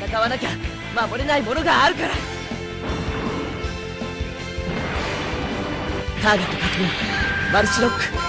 戦わなきゃ守れないものがあるから。ターゲット確認。マルチロック